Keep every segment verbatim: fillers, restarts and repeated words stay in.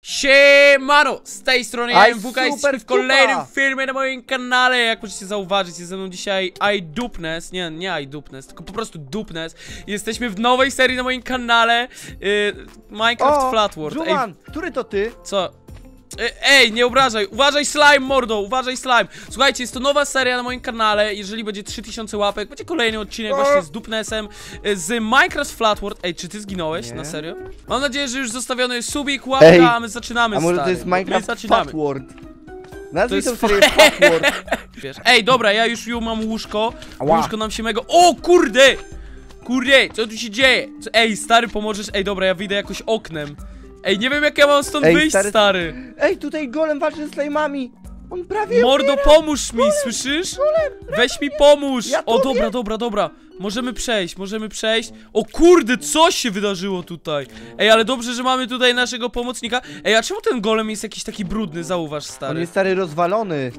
Siemano! Z tej strony ja M W K, jesteśmy w kolejnym kupa. filmie na moim kanale. Jak możecie zauważyć, jest ze mną dzisiaj iDupnes. Nie, nie iDupnes, tylko po prostu Dupnes. Jesteśmy w nowej serii na moim kanale yy, Minecraft O, Flat World. Juman, który to ty? Co? Ej, nie obrażaj, uważaj slime, mordo, uważaj slime. Słuchajcie, jest to nowa seria na moim kanale. Jeżeli będzie trzy tysiące łapek, będzie kolejny odcinek właśnie z Dupnesem, z Minecraft Flat World. Ej, czy ty zginąłeś? Nie. Na serio? Mam nadzieję, że już zostawiony jest subik, łapka, Ej, a my zaczynamy, A może stary. to jest Minecraft My zaczynamy. Flat World? Nazwij To to jest serię Flat World. Wiesz, ej, dobra, ja już ją mam łóżko. Ała. Łóżko nam się mego... O, kurde! Kurde, co tu się dzieje? Co... Ej, stary, pomożesz? Ej, dobra, ja wyjdę jakoś oknem. Ej, nie wiem jak ja mam stąd Ej, wyjść, stary- stary. Ej, tutaj golem walczy z slajmami. On prawie Mordo, umiera. pomóż mi, słyszysz? Weź mi pomóż! Ja O, tobie. dobra, dobra, dobra. Możemy przejść, możemy przejść. O kurde, co się wydarzyło tutaj? Ej, ale dobrze, że mamy tutaj naszego pomocnika. Ej, a czemu ten golem jest jakiś taki brudny, zauważ, On stary? jest stary rozwalony.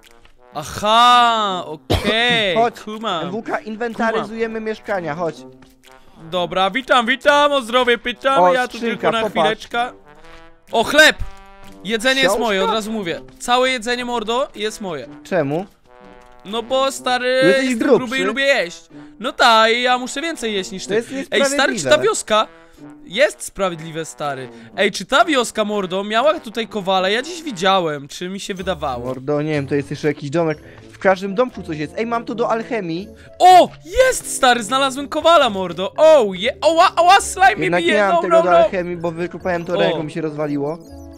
Aha, okej, Chodź, kumam. M W K, inwentaryzujemy mieszkania, chodź. Dobra, witam, witam, o zdrowie pytam, O, ja tu skrzynka, tylko na popatrz. chwileczkę. O, chleb! Jedzenie jest Książka? moje, od razu mówię. Całe jedzenie, mordo, jest moje. Czemu? No bo, stary, Jesteś jestem grubszy. gruby i lubię jeść. No tak, ja muszę więcej jeść niż To ty. jest Ej, stary, czy ta niesprawiedliwe. wioska jest sprawiedliwe, stary? Ej, czy ta wioska, mordo, miała tutaj kowale? Ja dziś widziałem, czy mi się wydawało? Mordo, nie wiem, to jest jeszcze jakiś domek. W każdym domku coś jest. Ej, mam tu do alchemii. O, jest, stary, znalazłem kowala, mordo. O, je, oła, oła, slime mnie Jednak nie bije, mam no, tego no, do no. alchemii, bo wykopałem to O. ręką, mi się rozwaliło.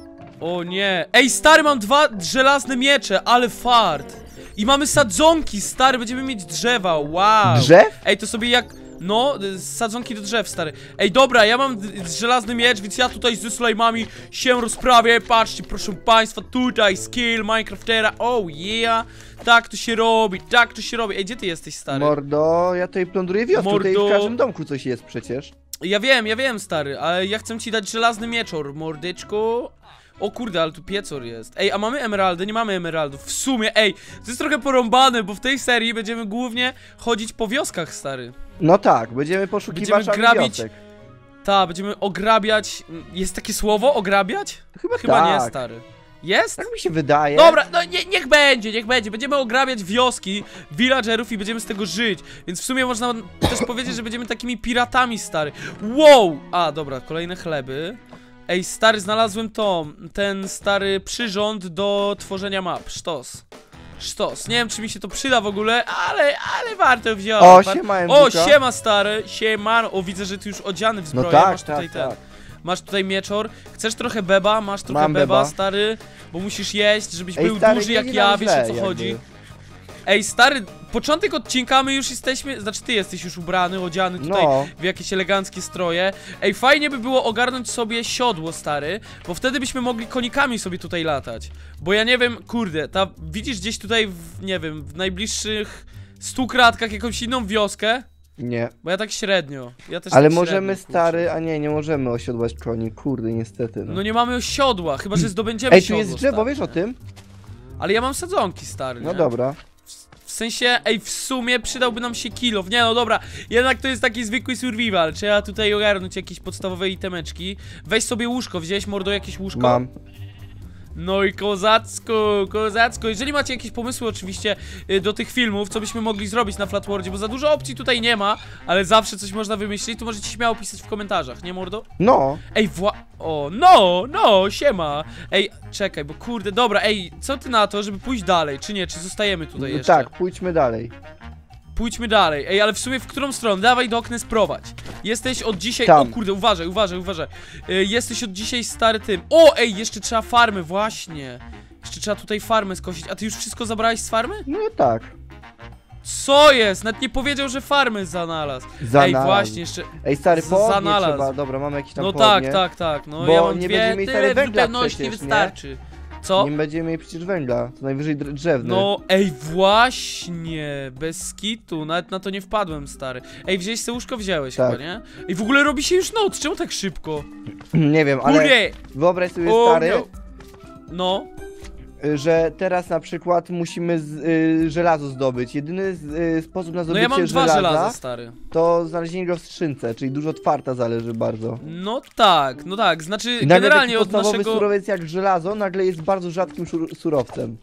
O nie. Ej, stary, mam dwa żelazne miecze, ale fart. I mamy sadzonki, stary, będziemy mieć drzewa, wow. Drzew? Ej, to sobie jak... No, y, sadzonki do drzew, stary. Ej, dobra, ja mam d- żelazny miecz, więc ja tutaj ze slajmami się rozprawię. Patrzcie, proszę państwa, tutaj skill Minecraftera, oh yeah. Tak to się robi, tak to się robi. Ej, gdzie ty jesteś, stary? Mordo, ja tutaj plądruję wioskę, tutaj Mordo. w każdym domku coś jest przecież. Ja wiem, ja wiem, stary, ale ja chcę ci dać żelazny mieczor, mordyczku. O kurde, ale tu piecor jest. Ej, a mamy emeraldy? Nie mamy emeraldów. W sumie, ej, to jest trochę porąbane, bo w tej serii będziemy głównie chodzić po wioskach, stary. No tak, będziemy poszukiwać Będziemy grabić- wiosek. Ta, będziemy ograbiać... Jest takie słowo? Ograbiać? Chyba, Chyba tak. nie, stary. Jest? Tak mi się wydaje. Dobra, no nie, niech będzie, niech będzie. Będziemy ograbiać wioski, villagerów i będziemy z tego żyć. Więc w sumie można też powiedzieć, że będziemy takimi piratami, stary. Wow! A, dobra, kolejne chleby. Ej, stary, znalazłem to, ten stary przyrząd do tworzenia map. Sztos. Sztos. Nie wiem, czy mi się to przyda w ogóle, ale, ale warto wziąć. O, War- siema, O, M W K. siema, stary, siemano. O, widzę, że ty już odziany w No zbroję, tak, masz tutaj tak, ten. tak. Masz tutaj mieczor. Chcesz trochę beba? Masz trochę Mam beba, beba. stary, bo musisz jeść, żebyś Ej, był stary, duży nie jak nam ja, wiesz o źle, co jakby. chodzi. Ej, stary, początek odcinka, my już jesteśmy, znaczy ty jesteś już ubrany, odziany tutaj No. w jakieś eleganckie stroje. Ej, fajnie by było ogarnąć sobie siodło, stary, bo wtedy byśmy mogli konikami sobie tutaj latać. Bo ja nie wiem, kurde, ta, widzisz gdzieś tutaj, w, nie wiem, w najbliższych stu kratkach jakąś inną wioskę? Nie. Bo ja tak średnio, ja też Ale tak możemy, średnio, stary, a nie, nie możemy osiodłać koni, kurde, niestety. No, No nie mamy siodła, chyba że zdobędziemy Ej, tu siodło, jest drzewo, stary. wiesz o tym? Ale ja mam sadzonki, stary, No nie? dobra. W sensie, ej, w sumie przydałby nam się kilof. Nie, no dobra, jednak to jest taki zwykły survival. Trzeba tutaj ogarnąć jakieś podstawowe itemeczki. Weź sobie łóżko, wziąłeś, mordo, jakieś łóżko? Mam. No i kozacko, kozacko. Jeżeli macie jakieś pomysły oczywiście y, do tych filmów, co byśmy mogli zrobić na Flat Worldzie, bo za dużo opcji tutaj nie ma, ale zawsze coś można wymyślić, to możecie śmiało pisać w komentarzach, nie, mordo? No. Ej, wła... O, no, no, siema. Ej, czekaj, bo kurde, dobra, ej, co ty na to, żeby pójść dalej, czy nie, czy zostajemy tutaj No jeszcze? tak, pójdźmy dalej. Pójdźmy dalej. Ej, ale w sumie w którą stronę? Dawaj do okna sprowadź. Jesteś od dzisiaj... Tam. O kurde, uważaj, uważaj, uważaj. Y, jesteś od dzisiaj stary tym. O, ej, jeszcze trzeba farmy, właśnie. Jeszcze trzeba tutaj farmę skosić. A ty już wszystko zabrałeś z farmy? No tak. Co jest? Nawet nie powiedział, że farmy znalazł. Ej, Zanalazł. właśnie, jeszcze... Ej, stary, Z- południe zanalazł. trzeba. Dobra, mamy jakiś tam No południe. tak, tak, tak. No Bo ja mam nie dwie, będziemy mieli tyle stary w węgla zupełności przecież, nie? wystarczy. Co? Nie będziemy mieli przecież węgla, to najwyżej dr- drzewny. No, ej, właśnie, bez skitu, nawet na to nie wpadłem, stary. Ej, wziąłeś sobie łóżko, wziąłeś Tak. chyba, nie? Ej, w ogóle robi się już noc, czemu tak szybko? Nie wiem, ale Kurde! wyobraź sobie, O, stary, no. No, y, że teraz na przykład musimy z, y, żelazo zdobyć. Jedyny z, y, sposób na No zdobycie ja mam dwa żelaza żelaza, stary. to znalezienie go w skrzynce, czyli dużo twarta zależy bardzo. No tak, no tak, znaczy I nagle generalnie taki od podstawowy naszego... surowiec jak żelazo nagle jest bardzo rzadkim szur- surowcem.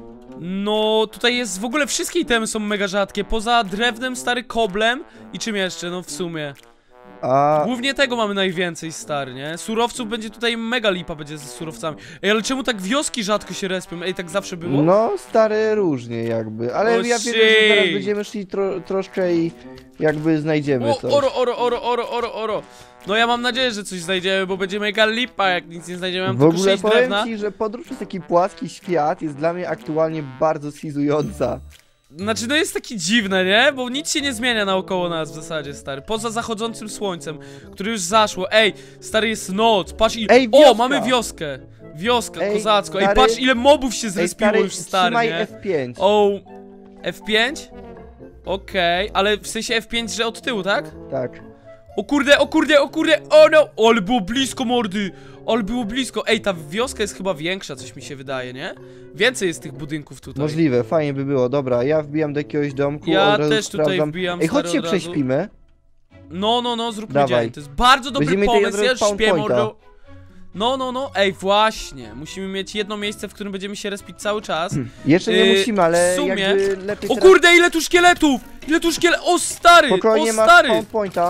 No tutaj jest, w ogóle wszystkie itemy są mega rzadkie, poza drewnem, stary, koblem i czym jeszcze, no w sumie. A Głównie tego mamy najwięcej, stary, nie? Surowców będzie tutaj mega lipa będzie ze surowcami. Ej, ale czemu tak wioski rzadko się respią? Ej, tak zawsze było? no stary różnie jakby, ale O, ja wiem, że shit. teraz będziemy szli tro troszkę i jakby znajdziemy O, coś. oro, oro, oro, oro, oro, oro. No ja mam nadzieję, że coś znajdziemy, bo będzie mega lipa, jak nic nie znajdziemy, mam W tylko ogóle sześć powiem drewna. ci, że podróż przez taki płaski świat jest dla mnie aktualnie bardzo schizująca. Znaczy, no jest taki dziwne, nie? Bo nic się nie zmienia naokoło nas w zasadzie, stary. Poza zachodzącym słońcem, które już zaszło. Ej, stary, jest noc, patrz ile... Ej, O, wioska! mamy wioskę. Wioska, Ej, kozacko. Ej, stary- patrz ile mobów się Ej zrespiło stary, już, stary, trzymaj nie? F pięć. O, F pięć? Okej, ale w sensie F pięć, że od tyłu, tak? Tak. O kurde, o kurde, o kurde, o no! O, ale było blisko, mordy! Ale było blisko. Ej, ta wioska jest chyba większa, coś mi się wydaje, nie? Więcej jest tych budynków tutaj. Możliwe, fajnie by było. Dobra, ja wbijam do jakiegoś domku. Ja od razu też tutaj sprawdzam. wbijam, Ej, stary, chodź się od razu. prześpimy. No, no, no, zróbmy Dawaj. dzień. To jest bardzo dobry Będziemy mieli pomysł, jednego ja już spawn śpię, pointa. mordo. No, no, no, ej, właśnie. Musimy mieć jedno miejsce, w którym będziemy się respić cały czas. Jeszcze nie Yy, musimy, ale w sumie- jakby lepiej O teraz... kurde, ile tu szkieletów! Ile tu szkieletów! O stary! Spokojnie O masz stary! spawn pointa.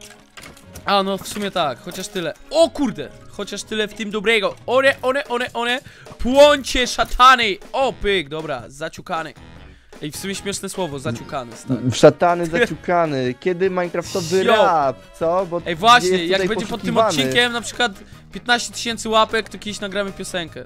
A no, w sumie tak, chociaż tyle. O kurde! Chociaż tyle w tym dobrego. One, one, one, one. Płoncie szatany! O, pyk, dobra, zaciukany. Ej, w sumie śmieszne słowo, zaciukany, stary. Szatany, zaciukany. Kiedy Minecraftowy Yo. rap, co? Bo Ej, właśnie, jest jak tutaj będzie pod tym poszukiwany. odcinkiem na przykład piętnaście tysięcy łapek, to kiedyś nagramy piosenkę.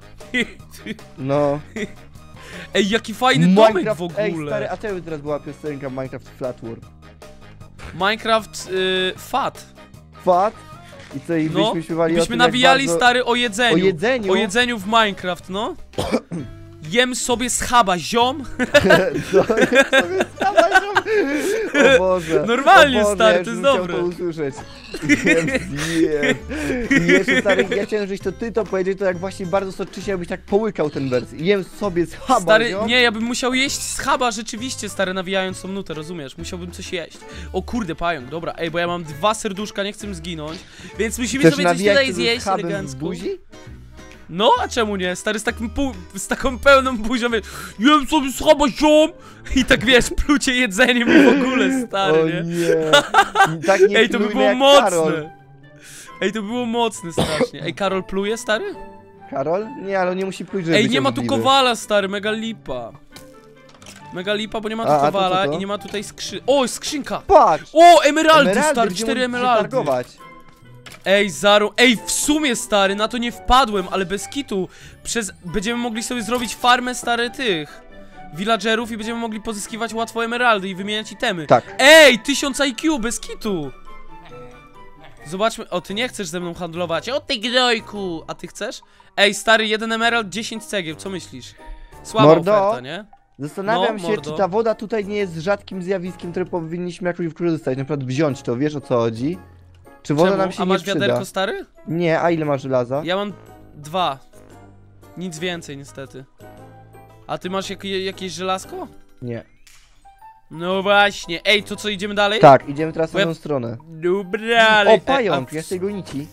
No. Ej, jaki fajny domek w Ej, ogóle. stary, a czemu teraz była piosenka Minecraft Flat World? Minecraft y, fat. Fat? I co, i No, byśmy śpiewali o byśmy tym, jak nawijali, bardzo... stary, o jedzeniu. O jedzeniu? O jedzeniu w Minecraft, no. Jem sobie schaba, ziom. Co? Sobie stawaj, o Boże. Normalnie, o Boże, stary, ja to już jest bym chciał dobre. to usłyszeć. Yes, yes. I jeszcze, stary, ja chciałem, żebyś to ty to powiedział, to jak właśnie bardzo soczyście, jakbyś tak połykał ten wers. Jem sobie schaba, Stary, ziom. nie, ja bym musiał jeść schaba rzeczywiście, stary, nawijając tą nutę, rozumiesz? Musiałbym coś jeść. O kurde, pająk, dobra, ej, bo ja mam dwa serduszka, nie chcę zginąć. Więc musimy Chcesz sobie coś nawijać tutaj to ze zjeść schabem w elegancko. buzi? No, a czemu nie? Stary, z takim pół, z taką pełną buzią, wiesz, jem sobie schaba, ziom! I tak, wiesz, plucie jedzeniem i w ogóle, stary, O nie? nie. Tak nie Ej, to by plujmy było jak mocne! Karol. Ej, to było mocne strasznie. Ej, Karol pluje, stary? Karol? Nie, ale on nie musi pójść, żeby Ej, być nie ma tu obrzydliwy. kowala, stary, mega lipa. Mega lipa, bo nie ma tu A, a to co kowala to? i nie ma tutaj skrzy... O, skrzynka! Patrz! O, emeraldy, stary, gdzie cztery możesz się emeraldy. targować. Ej, Zaru, ej, w sumie, stary, na to nie wpadłem, ale bez kitu. Przez... Będziemy mogli sobie zrobić farmę, stary, tych villagerów i będziemy mogli pozyskiwać łatwo emeraldy i wymieniać itemy. Tak. Ej, tysiąc I Q, bez kitu. Zobaczmy, o, ty nie chcesz ze mną handlować, o ty gnojku, a ty chcesz? Ej, stary, jeden emerald, dziesięć cegieł, co myślisz? Słaba Mordo. oferta, nie? Zastanawiam No, się, mordo. czy ta woda tutaj nie jest rzadkim zjawiskiem, które powinniśmy jakoś wykorzystać. Na przykład wziąć to, wiesz o co chodzi? Czy woda Czemu? nam się A nie masz przyda? wiaderko, stary? Nie, a ile masz żelaza? Ja mam dwa. Nic więcej, niestety. A ty masz jak, jakieś żelazko? Nie. No właśnie. Ej, to co, idziemy dalej? Tak, idziemy teraz Bo na ja- tą stronę. Dobra, ale... O, pająk, a, ja z tego nici.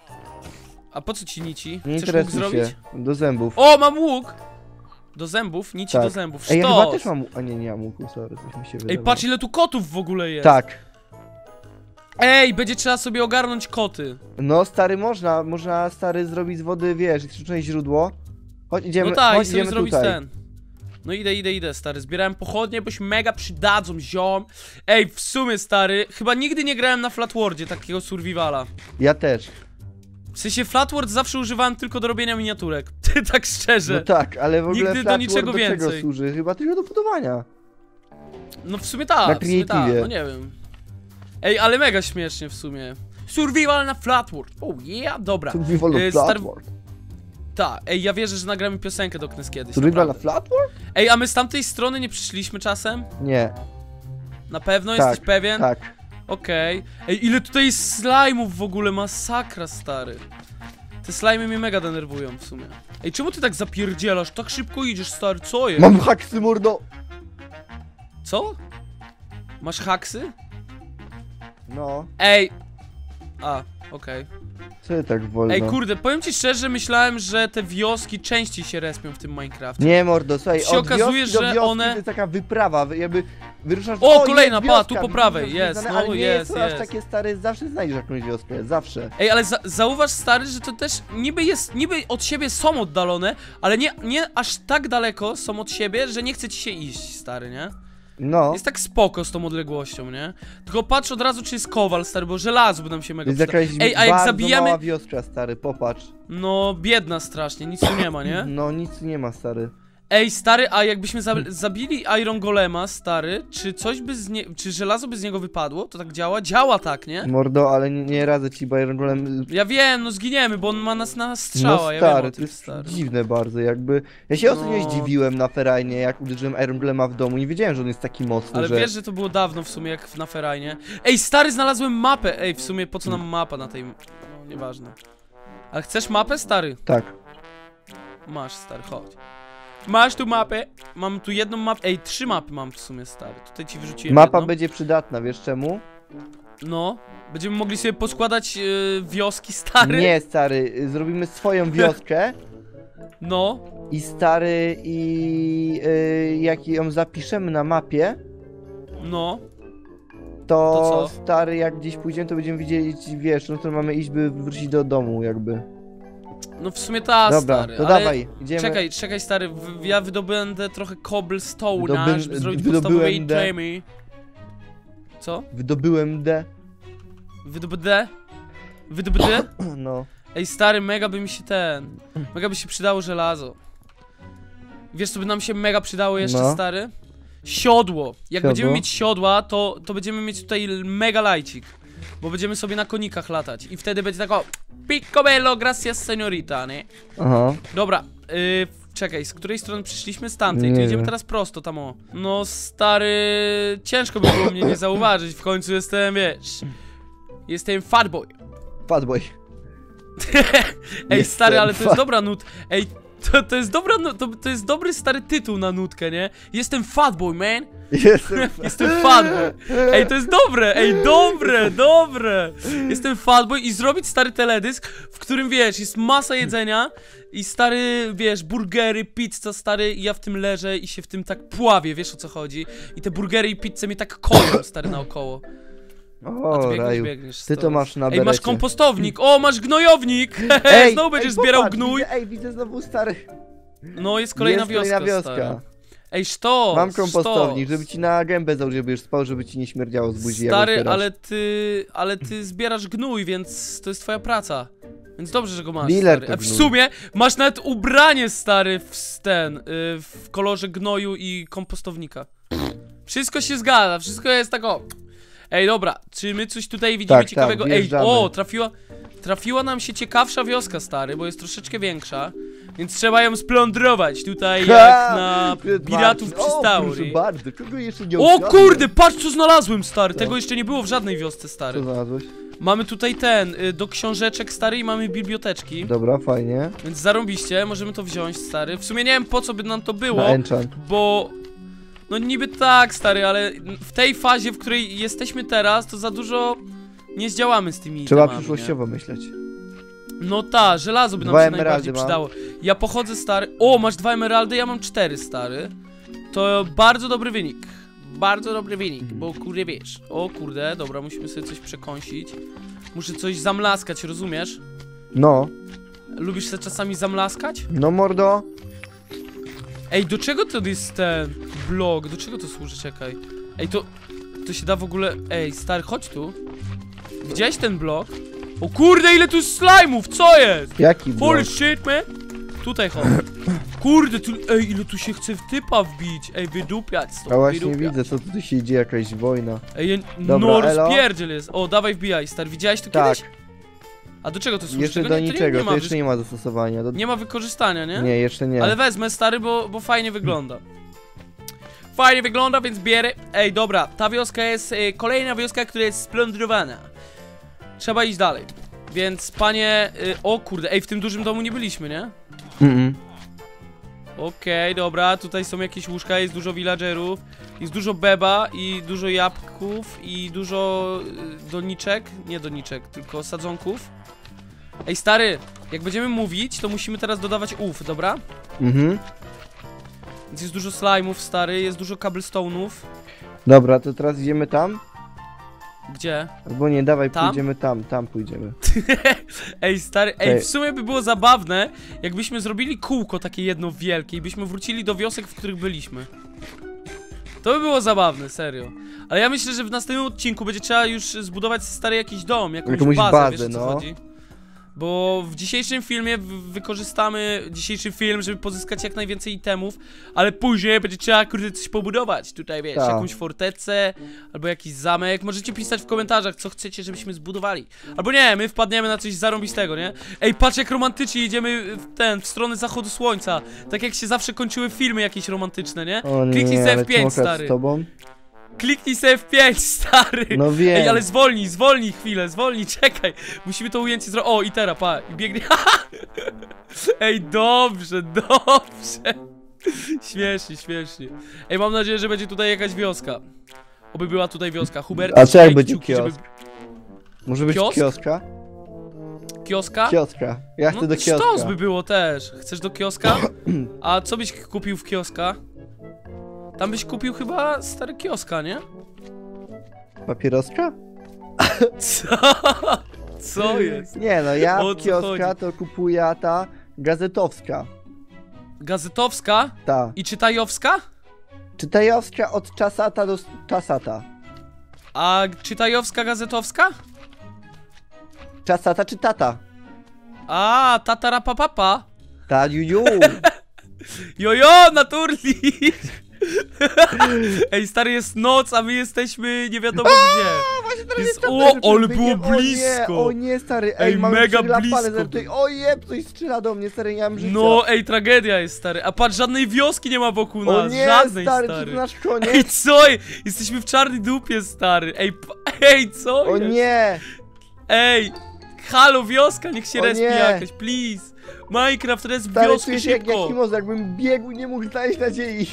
a po co ci nici? Nie Chcesz łuk interesuj zrobić? się. Do zębów. O, mam łuk! Do zębów? Nici Tak. do zębów. Ej, ja Sztos! chyba też mam... A nie, nie mam łuku, sorry, coś mi się wydaje. Ej, patrz ile tu kotów w ogóle jest. Tak. Ej, będzie trzeba sobie ogarnąć koty. No, stary, można, można, stary, zrobić z wody, wiesz, sztuczne źródło. Chodź, idziemy, No tak, chodź, i sobie idziemy zrobić tutaj. ten. No idę, idę, idę, stary. Zbierałem pochodnie, bo się mega przydadzą, ziom. Ej, w sumie, stary, chyba nigdy nie grałem na Flatworldzie takiego survivala. Ja też. W sensie Flatworld zawsze używałem tylko do robienia miniaturek. tak szczerze. No tak, ale w ogóle Nigdy do Flat niczego World do czego więcej. służy? Chyba tylko do budowania. No w sumie tak, Na w sumie tak, creative'ie. no nie wiem. Ej, ale mega śmiesznie w sumie. Survival na Flatworld. Oh yeah, dobra. Survival E, of Flat star- World. Tak, ej, ja wierzę, że nagramy piosenkę do Knes kiedyś. Survival na naprawdę. Flat World? Ej, a my z tamtej strony nie przyszliśmy czasem? Nie, Na pewno? Tak, Jesteś pewien? tak. Okej. Ej, ile tutaj jest slajmów w ogóle, masakra, stary. Te slimy mnie mega denerwują w sumie. Ej, czemu ty tak zapierdzielasz? Tak szybko idziesz, stary, co jest? Mam haksy, mordo! Co? Masz haksy? No, Ej! A, okej. co ty tak wolno? Ej, kurde, powiem ci szczerze, myślałem, że te wioski częściej się respią w tym Minecrafcie. Nie, mordo, słuchaj, Się od okazuje, wioski do że wioski one- to jest taka wyprawa, wy- jakby wyruszasz... O, kolejna, jest pa, wioska, tu po widzisz, prawej, że jest, związane, no, ale nie jest, jest to aż jest. takie stare, zawsze znajdziesz jakąś wioskę, zawsze. Ej, ale za zauważ, stary, że to też niby jest, niby od siebie są oddalone, ale nie, nie aż tak daleko są od siebie, że nie chce ci się iść, stary, nie? No, Jest tak spoko z tą odległością, nie? Tylko patrz od razu, czy jest kowal, stary, bo żelazo by nam się mega jest przydało. jakaś Ej, a jak bardzo zabijemy... mała wioska, stary, popatrz. No, biedna strasznie, nic tu nie ma, nie? No, nic nie ma, stary. Ej, stary, a jakbyśmy za zabili Iron Golema, stary, czy coś by z nie... czy żelazo by z niego wypadło? To tak działa? Działa tak, nie? Mordo, ale nie, nie radzę ci, bo Iron Golem... Ja wiem, no zginiemy, bo on ma nas na strzała, No ja wiem stary, o to tym, jest stary. dziwne bardzo, jakby... Ja się ostatnio No. zdziwiłem na ferajnie, jak uderzyłem Iron Golema w domu, nie wiedziałem, że on jest taki mocny, Ale że... wiesz, że to było dawno w sumie, jak na ferajnie. Ej, stary, znalazłem mapę! Ej, w sumie po co nam mapa na tej... No, nieważne. Ale chcesz mapę, stary? Tak. Masz, stary, chodź. Masz tu mapę. Mam tu jedną mapę. Ej, trzy mapy mam w sumie, stary. Tutaj ci wyrzuciłem Mapa jedną. będzie przydatna, wiesz czemu? No. Będziemy mogli sobie poskładać yy, wioski, stary. Nie, stary, y, zrobimy swoją wioskę No. i stary, i y, jak ją zapiszemy na mapie, No. to, To co? stary, jak gdzieś pójdziemy, to będziemy widzieli, wiesz, no to mamy iść, by wrócić do domu, jakby. No w sumie ta, Dobra, stary. to ale... dawaj, idziemy. Czekaj, czekaj, stary. W, ja wydobędę trochę cobblestone'a, Wydobę- żeby zrobić wydobyłem podstawowe D. itemy. Co? Wydobyłem D. Wydobędę? Wydobędę? No. Ej, stary, mega by mi się ten... Mega by się przydało żelazo. Wiesz, co by nam się mega przydało jeszcze, No. stary? Siodło. Jak Siodło? będziemy mieć siodła, to, to będziemy mieć tutaj mega lajcik. Bo będziemy sobie na konikach latać. I wtedy będzie tak o... Picobello, gracias señorita, nie? Aha. Dobra, yy, czekaj, z której strony przyszliśmy? Z tamtej. Nie To idziemy wiem. teraz prosto, tam o. No, stary... Ciężko by było mnie nie zauważyć. W końcu jestem, wiesz... Jestem fatboy. Fatboy. Ej, Jestem stary, ale to fa- jest dobra nut. Ej, to, to jest dobra nu- to, to jest dobry stary tytuł na nutkę, nie? Jestem fatboy, man. Jestem Jestem fatboy. Ej, to jest dobre, ej, dobre, dobre. Jestem fatboy i zrobić stary teledysk, w którym, wiesz, jest masa jedzenia i stary, wiesz, burgery, pizza, stary, i ja w tym leżę i się w tym tak pławię, wiesz o co chodzi. I te burgery i pizzę mi tak koją, stary, naokoło. A ty O, biegniesz, raju. biegniesz. Ty to stąd. masz na Ej, masz berecie. kompostownik, o, masz gnojownik. Ej, Znowu będziesz ej, zbierał popatrz, gnój. Widzę, ej, widzę znowu stary. No, jest kolejna jest wioska, kolejna stary. wioska. Ej, sztos, Mam kompostownik, sztos. żeby ci na gębę założył, żeby już spał, żeby ci nie śmierdziało z buzi. jak Stary, otwierasz. ale ty, ale ty zbierasz gnój, więc to jest twoja praca. Więc dobrze, że go masz, Dealer stary. to A w gnój. sumie masz nawet ubranie, stary, w ten, y, w kolorze gnoju i kompostownika. Wszystko się zgadza, wszystko jest tak o. Ej, dobra, czy my coś tutaj widzimy Tak, ciekawego? tak, Ej, wjeżdżamy. o, trafiła, trafiła nam się ciekawsza wioska, stary, bo jest troszeczkę większa. Więc trzeba ją splądrować tutaj, jak na piratów przystało. O, proszę nie? bardzo, kogo jeszcze nie O ukradłem? kurde, patrz co znalazłem, stary, Co? tego jeszcze nie było w żadnej wiosce, stary. Co znalazłeś? Mamy tutaj ten, y, do książeczek, stary, i mamy biblioteczki. Dobra, fajnie. Więc zarąbiście, możemy to wziąć, stary. W sumie nie wiem po co by nam to było, Na enchant. bo... No niby tak, stary, ale w tej fazie, w której jesteśmy teraz, to za dużo nie zdziałamy z tymi Trzeba itemami, przyszłościowo myśleć. nie? No ta, żelazo by nam Dwa się najbardziej emeraldy mam. przydało. Ja pochodzę, stary... O, masz dwa emeraldy, ja mam cztery, stary. To bardzo dobry wynik. Bardzo dobry wynik, bo kurde wiesz. O kurde, dobra, musimy sobie coś przekąsić. Muszę coś zamlaskać, rozumiesz? No, Lubisz sobie czasami zamlaskać? no mordo. Ej, do czego to jest ten blok? Do czego to służy? Czekaj. Ej, to... To się da w ogóle... Ej, stary, chodź tu. Widziałeś ten blok? O kurde, ile tu jest slajmów, co jest? Jaki blok? Holy shit, man. Tutaj chodź. Kurde, tu... Ej, ile tu się chce w typa wbić. Ej, wydupiać stąd, A właśnie wydupiać. widzę, co tu się dzieje, jakaś wojna. Ej, ja- Dobra, no elo. rozpierdziel jest. O, dawaj wbijaj, stary. Widziałeś to Tak, kiedyś? A do czego to służy? jeszcze Tego do nie, to niczego, nie, nie, to ma jeszcze wy... nie ma zastosowania. Do... nie ma wykorzystania, nie? Nie, jeszcze nie. Ale wezmę, stary, bo, bo fajnie wygląda. Fajnie wygląda, więc bierę. Ej, dobra, ta wioska jest y, kolejna wioska, która jest splądrowana. Trzeba iść dalej. Więc panie... Y, o kurde, ej, w tym dużym domu nie byliśmy, nie? Mhm. Okej, okay, dobra, tutaj są jakieś łóżka, jest dużo villagerów, jest dużo beba i dużo jabłków i dużo y, doniczek, nie doniczek, tylko sadzonków. Ej stary, jak będziemy mówić, to musimy teraz dodawać ów, dobra? Mhm. Więc jest dużo slime'ów, stary, jest dużo cobblestone'ów. Dobra, to teraz idziemy tam? Gdzie? Albo nie, dawaj, Tam? pójdziemy tam, tam pójdziemy. Ej stary, ej, Ej. w sumie by było zabawne, jakbyśmy zrobili kółko takie jedno wielkie i byśmy wrócili do wiosek, w których byliśmy. To by było zabawne, serio. Ale ja myślę, że w następnym odcinku będzie trzeba już zbudować stary jakiś dom, jakąś, Jakąś bazę, bazę, wiesz o co no. chodzi? Bo w dzisiejszym filmie wykorzystamy dzisiejszy film, żeby pozyskać jak najwięcej itemów, ale później będzie trzeba kurde coś pobudować. Tutaj wiesz, Ta. jakąś fortecę, albo jakiś zamek. Możecie pisać w komentarzach, co chcecie, żebyśmy zbudowali. Albo nie, my wpadniemy na coś zarąbistego, nie? Ej, patrz jak romantycznie idziemy w ten, w stronę zachodu słońca. Tak jak się zawsze kończyły filmy jakieś romantyczne, nie? O nie, Kliknij sobie ale F pięć, czemu akurat stary. z tobą? Kliknij sobie F pięć, stary! No wiem. Ej, ale zwolnij, zwolnij chwilę, zwolnij, czekaj. Musimy to ujęcie zrobić. O, i teraz, pa, i biegnie. Ej, dobrze, dobrze. Śmiesznie, śmiesznie. Ej, mam nadzieję, że będzie tutaj jakaś wioska. Oby była tutaj wioska. Hubert, A co jak trzymaj będzie kciuki, żeby... kiosk? Może być Kiosk? kioska? Kioska? Kioska. Ja chcę No, do kioska. sztos by było też. Chcesz do kioska? A co byś kupił w kioska? Tam byś kupił chyba stary kioska, nie? Papieroska? Co? Co jest? Nie no, ja O co kioska chodzi? to kupuję ta gazetowska. Gazetowska? Ta. I czytajowska? Czytajowska od czasata do czasata. A czytajowska gazetowska? Czasata czy tata? A, tatarapapapa. Ta juju. Jojo, naturli. Ej, stary, jest noc, a my jesteśmy nie wiadomo gdzie. Jest, o, ale było blisko. O nie, o nie stary, ej, Ej, mam mega przylapane blisko za tutaj. O je, coś strzela do mnie, stary, nie mam życia. No, ej, tragedia jest, stary. A patrz, żadnej wioski nie ma wokół nas. O nie, Żadnej, stary, stary. czy to nasz koniec? Ej, co? Jesteśmy w czarnej dupie, stary. Ej, ej, co O jest? nie. Ej, halo, wioska, niech się O respi nie. jakaś, please. Minecraft, resp Stary, wioskę czuję się jak szybko. Jakimoz, jakbym biegł, nie mógł znaleźć nadziei.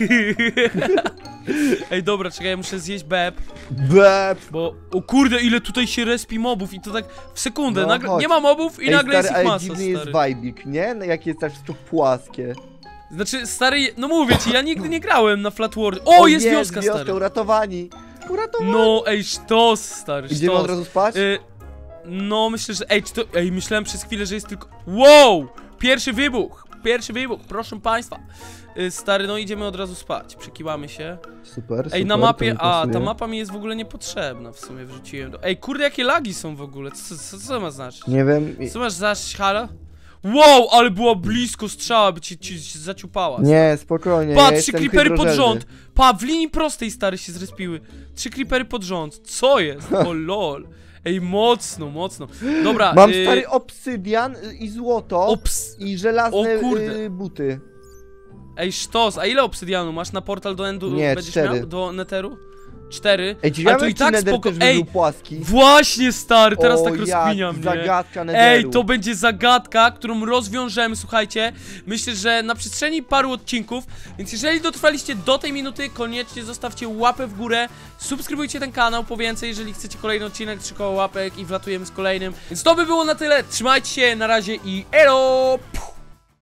Ej, dobra, czekaj, ja muszę zjeść beb. Bep. Bo, o kurde, ile tutaj się respi mobów i to tak w sekundę, No, nagle, chodź. nie ma mobów i Ej, nagle stary, jest ich ale masa, dziwny stary. jest vibik, nie? No, jak jest tak wszystko płaskie. Znaczy, stary, no mówię ci, ja nigdy nie grałem na Flat World. O, jest wioska, wioska, stary. uratowani. Uratowani. No, ej, sztos, stary, Idziemy od sztos. razu spać? Y, no, myślę, że, ej, czy to, ej, myślałem przez chwilę, że jest tylko, wow, pierwszy wybuch, pierwszy wybuch, proszę państwa. Y, stary, no idziemy od razu spać, przekiwamy się. Super, super. Ej, na to mapie, mi a, pasuje. ta mapa mi jest w ogóle niepotrzebna, w sumie wrzuciłem do... Ej, kurde, jakie lagi są w ogóle, co, co, co ma znaczyć? Nie wiem. i- Co masz znaczyć, halo? Wow, ale była blisko strzała, by ci, ci się zaciupała. Nie, spokojnie. Pa, ja trzy jestem creepery pod hydrożelny. rząd. Pa, w linii prostej, stary, się zrespiły. Trzy creepery pod rząd. Co jest? O lol. Ej, mocno, mocno. Dobra, Mam y, stary obsydian y, i złoto. Ops... I żelazne O kurde. y, buty. Ej, sztos, a ile obsydianu masz na portal do endu? Nie, będziesz cztery. miał? Do neteru? Cztery? Ej, Ale ciekawe to i czy tak nether spoko... też by Ej, był płaski. właśnie, stary, teraz o, tak jak rozkminiam, nie? zagadka netheru. Ej, to będzie zagadka, którą rozwiążemy, słuchajcie. Myślę, że na przestrzeni paru odcinków. Więc jeżeli dotrwaliście do tej minuty, koniecznie zostawcie łapę w górę. Subskrybujcie ten kanał po więcej, jeżeli chcecie kolejny odcinek, trzy koła łapek i wlatujemy z kolejnym. Więc to by było na tyle. Trzymajcie się, na razie i elo! Puh.